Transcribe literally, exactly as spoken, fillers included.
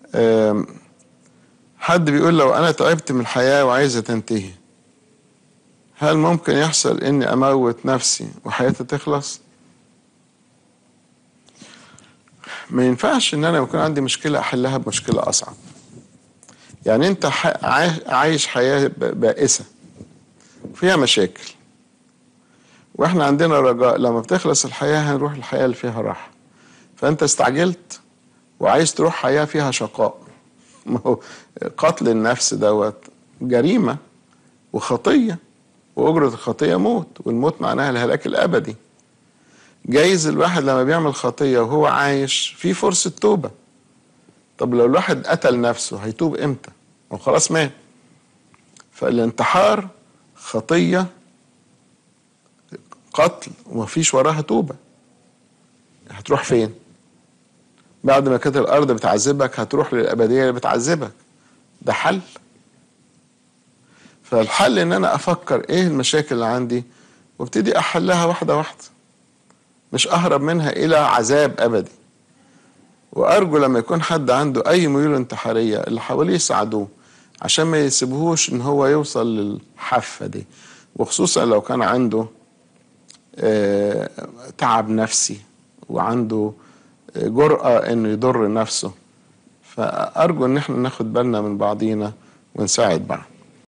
آم، حد بيقول لو أنا تعبت من الحياة وعايزة تنتهي، هل ممكن يحصل إني أموت نفسي وحياتي تخلص؟ ما ينفعش إن أنا يكون عندي مشكلة أحلها بمشكلة أصعب. يعني أنت ح- عاي- عايش حياة ب- بائسة فيها مشاكل، وإحنا عندنا رجاء لما بتخلص الحياة هنروح الحياة اللي فيها راحة. فأنت استعجلت وعايز تروح حياة فيها شقاء. ما هو قتل النفس دوت جريمة وخطية، وأجرة الخطية موت، والموت معناها الهلاك الأبدي. جايز الواحد لما بيعمل خطية وهو عايش في فرصة توبة. طب لو الواحد قتل نفسه هيتوب امتى؟ هو خلاص مات. فالانتحار خطية قتل ومفيش وراها توبة. هتروح فين؟ بعد ما كانت الأرض بتعذبك هتروح للأبدية اللي بتعذبك. ده حل؟ فالحل ان انا افكر ايه المشاكل اللي عندي وابتدي احلها واحدة واحدة، مش اهرب منها الى عذاب ابدي. وارجو لما يكون حد عنده اي ميول انتحارية اللي حواليه يساعدوه عشان ما يسيبهوش ان هو يوصل للحافة دي، وخصوصا لو كان عنده آه تعب نفسي وعنده آه جرأة انه يضر نفسه. فارجو ان احنا ناخد بالنا من بعضينا ونساعد بعض.